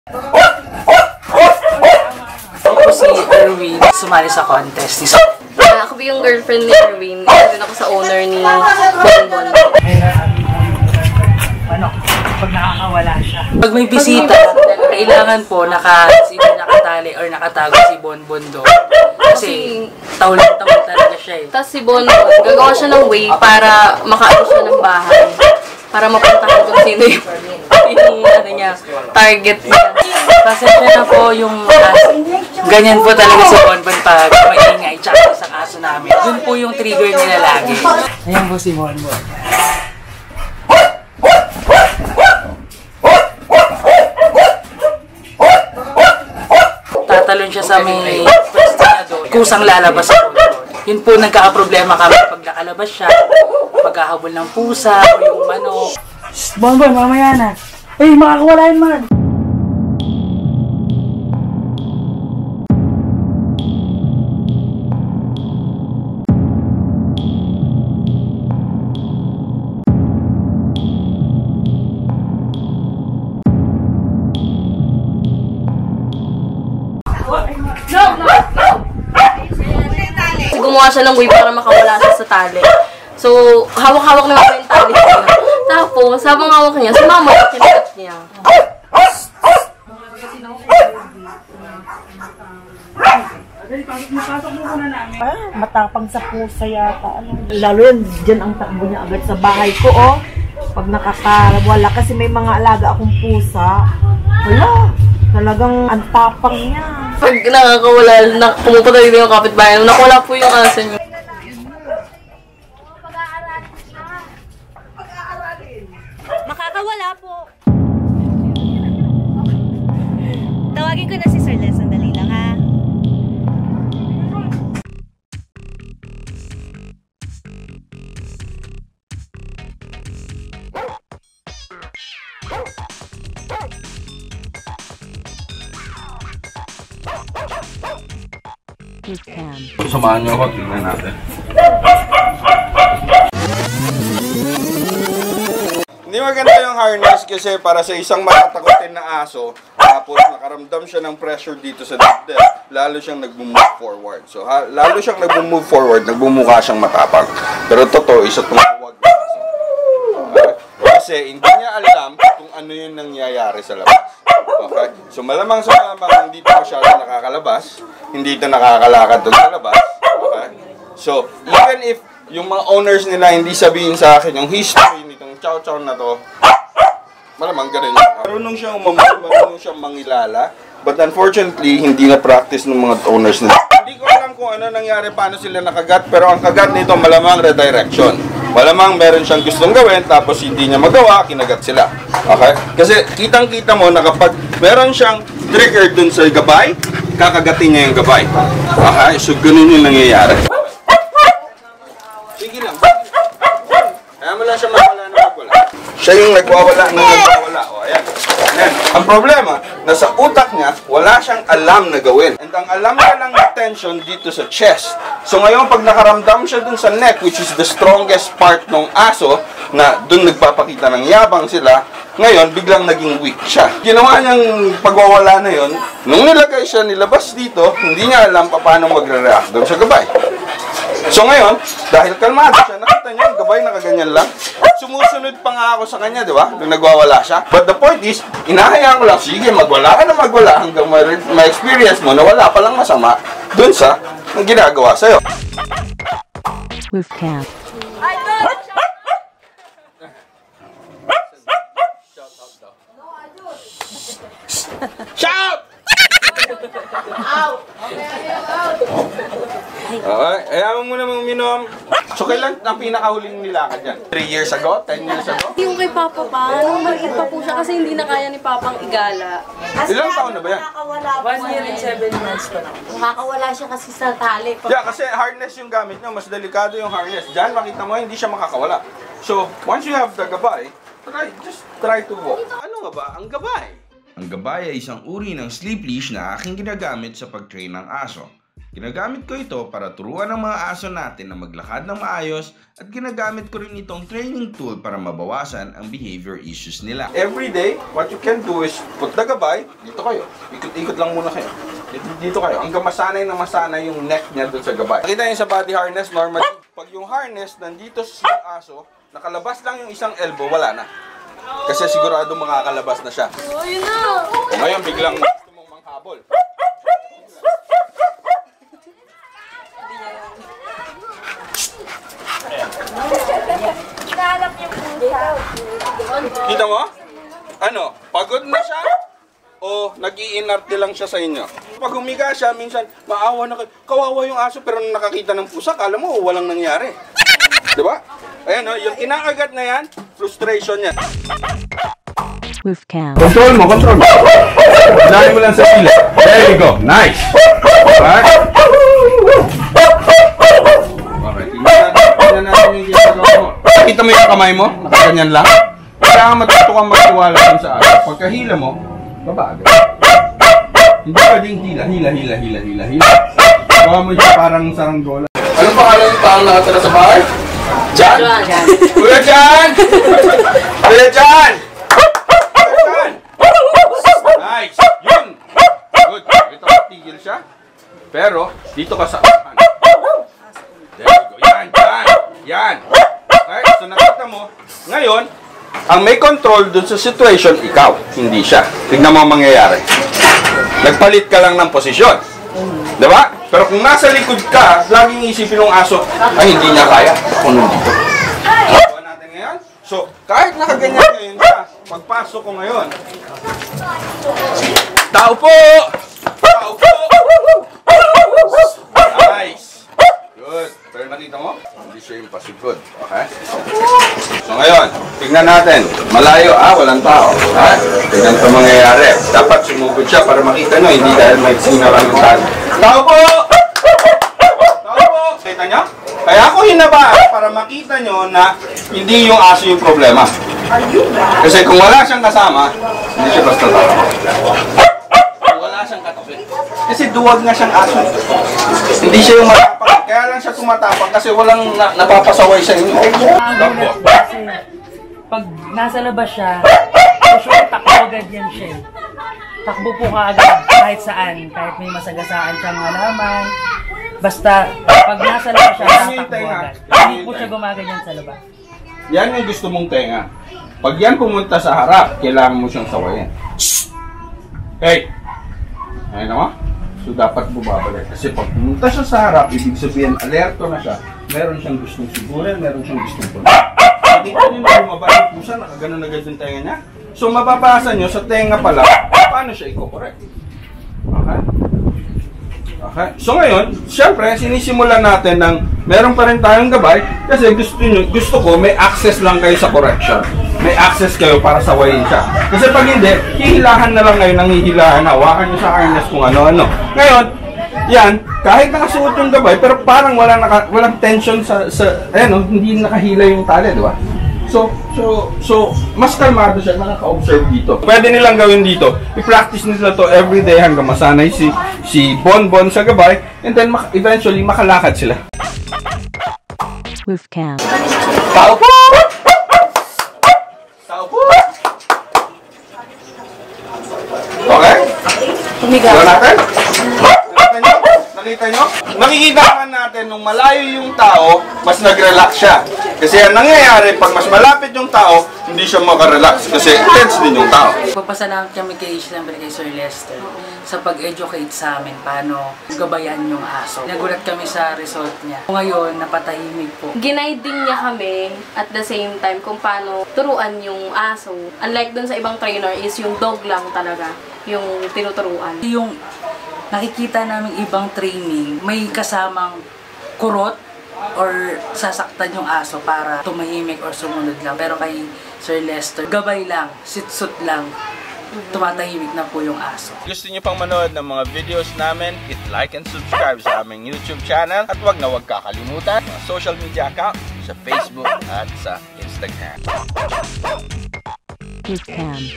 Ako si Erwin, sumali sa contest ni Ako ba yung girlfriend ni Erwin? Ito ako sa owner ni Bonbon. Ano? Pag nakakawala siya. Pag may bisita, kailangan po nakatali or nakatago si Bonbon doon. Kasi taulit-taulit talaga siya eh. Tapos si Bonbon, gagawa siya ng way para makaano siya ng bahay. Para mapuntahan kung sino yung target niya. Kasi siya na po yung ganyan po talaga si Bonbon pag maingay tsaka isang aso namin. Yun po yung trigger nila lagi. Ayan po si Bonbon. Tatalon siya sa may pwesto niya doon. Kusang lalabas ako doon. Yun po nagkakaproblema kami pag nakalabas siya. Pagkahabol ng pusa o yung manok. Bonbon, mamaya na. Eh, makakawala yun man. Gumawa siya ng way para makawala siya sa tali. So, hawak-hawak naman po yung tali niya. Tapos, habang hawak niya, sumama at kinagat niya. Matapang sa pusa yata. Lalo yan, dyan ang takbo niya agad sa bahay ko, oh. Pag nakakawala, kasi may mga alaga akong pusa. Wala, talagang ang tapang niya. Pag nakakawala, pumupunta dito yung kapitbahay. Nakawala po yung aso niya. Makakawala po. Tawagin ko na si Sir Les. Sandali lang, ha? Samahan niyo ako, tingnan natin. Hindi maganda yung harness kasi para sa isang matatakotin na aso, tapos nakaramdam siya ng pressure dito sa dibdib, lalo siyang nag-move forward. So, lalo siyang nag-move forward, nagbumukha siyang matapang. Pero totoo, isa itong huwag na aso. Kasi hindi niya alam kung ano yung nangyayari sa labas. Okay? So, malamang sa malamang hindi ito masyado nakakalabas, hindi ito nakakalakad doon sa labas. Okay? So, even if yung mga owners nila hindi sabihin sa akin yung history nitong chow chow na to, malamang ganun yun. Marunong siyang umamay, marunong siyang mangilala, but unfortunately, hindi na practice ng mga owners nila. Hindi ko alam kung ano nangyari, paano sila nakagat, pero ang kagat nito malamang redirection. Malamang meron siyang gustong gawin, tapos hindi niya magawa, kinagat sila. Okay? Kasi kitang-kita mo na kapag meron siyang trigger dun sa gabay, kakagatin niya yung gabay. Okay? So, ganun yung nangyayari. Sige lang. Kaya mo lang siya mawala na magwala. Siya yung nagwawala na nagwawala. O, ayan. Ayan. Ang problema, nasa utak niya, wala siyang alam na gawin. And ang alam niya lang na tension dito sa chest. So ngayon, pag nakaramdam siya dun sa neck, which is the strongest part ng aso, na dun nagpapakita ng yabang sila, ngayon, biglang naging weak siya. Ginawa niyang pagwawala na yon, nung nilagay siya nilabas dito, hindi niya alam paano magre-react dun sa gabay. So ngayon, dahil kalmado siya, nakita niya yung gabay nakaganyan lang. Sumusunod pa nga ako sa kanya, di ba? Nung nagwawala siya. But the point is, inahayaan ko lang, sige, magwala ka na magwala hanggang ma-experience mo na wala palang masama dun sa ang ginagawa sa'yo. Wolfcamp. Shout! Okay, ayaw mo muna mong minom. So, kailan ang pinakahuling nilakad yan? 3 years ago? 10 years ago? Yung kay Papa pa, nung maliit pa po siya kasi hindi na kaya ni Papang igala. Ilang taon na ba yan? 1 year and 7 months pa na. Nakakawala siya kasi sa tali. Yeah, kasi harness yung gamit nyo. Mas delikado yung harness. Diyan, makita mo, hindi siya makakawala. So, once you have the gabay, just try to walk. Ano nga ba ang gabay? Ang gabay ay isang uri ng sleep leash na aking ginagamit sa pag-train ng aso. Ginagamit ko ito para turuan ang mga aso natin na maglakad ng maayos at ginagamit ko rin itong training tool para mabawasan ang behavior issues nila. Every day, what you can do is put the gabay, dito kayo, ikot-ikot lang muna kayo. Dito kayo, hanggang masanay na masanay yung neck niya doon sa gabay. Nakita niyo sa body harness, normally, pag yung harness nandito sa aso, nakalabas lang yung isang elbow, wala na. Kasi sigurado makakalabas na siya. Oh, yun na! O ngayon, biglang gusto mong manghabol. Nahanap yung pusa. Kita mo? Ano? Pagod na siya? O nag-iinarte lang siya sa inyo? Pag humiga siya, minsan maawa na kayo. Kawawa yung aso pero nung nakakita ng pusa, kala mo walang nangyari. Diba? Ayan o, yung inaagat na yan, frustration yan. Wolf cam. Control mo, control mo. Dahil mo lang sa sila. There you go. Nice. Alright. Okay, tingnan natin yung ginagawa mo. Kita mo yung kamay mo? Nakaganyan lang? Kailangan matuto kang magtiwala dun sa aso. Pagkahila mo, baba agad. Hindi pwedeng hila. Gawa mo siya parang saranggola. Anong pangalan yung taong nakatira sa bahay? Jan? Kuya Jan! Kuya Jan! Nice! Yun! Good. Ito, tigil siya. Pero, dito ka sa asan. There you go. Yan. Okay? So, nakita mo. Ngayon, ang may control dun sa situation, ikaw. Hindi siya. Tignan mo ang mangyayari. Nagpalit ka lang ng posisyon. Diba? Pero kung nasa likod ka, laging isipin ng aso, ay, hindi niya kaya. Ako nandito. Gawa natin ngayon. So, kahit nakaganyan ngayon siya, pagpasok ko ngayon, tao po! Tao po! Nice! Good. Pero nakita mo, hindi siya yung pasigod. Okay? So ngayon, tignan natin. Malayo, walang tao. Tignan ito mangyayari. Dapat sumugod siya para makita nyo, hindi dahil may sinaran ng tao. Tao po! Tao po! Kita nyo? Kaya ako hinaba para makita nyo na hindi yung aso yung problema. Kasi kung wala siyang kasama, hindi siya basta tao. Wala siyang katabi. Kasi duwag nga siyang aso. Hindi siya yung matapang. Kaya lang siya tumatapang kasi walang napapasaway sa inyo. Kasi pag nasa labas siya, sure takbo agad yan siya. Takbo po kaagad kahit saan, kahit may masagasaan siyang halaman. Basta pag nasa labas siya, tatakbo agad. Hindi po siya gumaganyan sa labas. Yan yung gusto mong tenga. Pag yan pumunta sa harap, kailangan mo siyang sawayin. Hey! Ayun naman. So, dapat bumabalik. Kasi pag pumunta siya sa harap, ibig sabihin, alerto na siya. Meron siyang gustong sigurin, meron siyang gustong punta. Nakita niyo na bumaba yung pusa, nakaganon agad yung tenga niya. So, mababasa nyo sa tenga pala, paano siya i-correct. Okay? Okay? So, ngayon, syempre, sinisimulan natin ng meron pa rin tayong gabay kasi gusto ko may access lang kayo sa correction. May access kayo para sawayin siya. Kasi pag hindi, hihilahan na lang kayo nang hihilahan. Hawakan nyo sa harness kung ano-ano. Ngayon, yan, kahit nakasuot yung gabay, pero parang walang tension hindi nakahila yung tali, di ba? So, mas kalmado siya, nakaka-observe dito. Pwede nilang gawin dito. I-practice nila to everyday hanggang masanay si Bonbon sa gabay, and then eventually makalakad sila. Wolf cam. Tao po! Tao po! Okay? Gawin natin? Nakita nyo? Makikita natin nung malayo yung tao, mas nag-relax siya. Kasi ang nangyayari, pag mas malapit yung tao, hindi siya makarelax. Kasi tense din yung tao. Papasalamat kami kay Sir Lester sa pag-educate sa amin paano gabayan yung aso. Nagulat kami sa result niya. Ngayon, napatahimik po. Ginaid din niya kami at the same time kung paano turuan yung aso. Unlike dun sa ibang trainer is yung dog lang talaga yung tinuturuan. Yung nakikita namin ibang training, may kasamang kurot or sasaktan yung aso para tumahimik or sumunod lang. Pero kay Sir Lester, gabay lang, sit-sut lang, tumatahimik na po yung aso. Gusto niyo pang manood ng mga videos namin, hit like and subscribe sa aming YouTube channel at wag kakalimutan ang social media account sa Facebook at sa Instagram. Wolf cam.